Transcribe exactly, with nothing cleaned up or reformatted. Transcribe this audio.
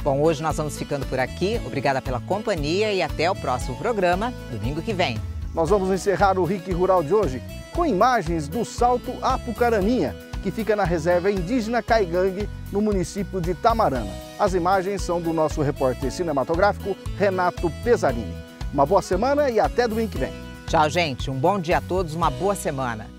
Bom, hoje nós vamos ficando por aqui. Obrigada pela companhia e até o próximo programa, domingo que vem. Nós vamos encerrar o R I C Rural de hoje com imagens do Salto Apucaraninha, que fica na reserva indígena Caigangue, no município de Tamarana. As imagens são do nosso repórter cinematográfico, Renato Pesarini. Uma boa semana e até domingo que vem. Tchau, gente. Um bom dia a todos, uma boa semana.